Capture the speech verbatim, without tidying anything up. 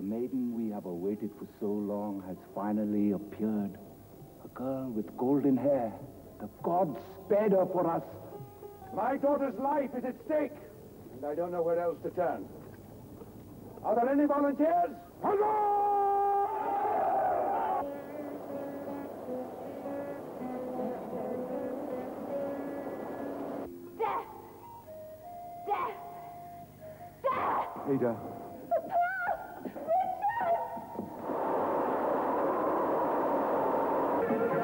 maiden we have awaited for so long has finally appeared. A girl with golden hair. The gods spared her for us. My daughter's life is at stake, and I don't know where else to turn. Are there any volunteers? Death! Death! Death! Ada. Papa! Richard!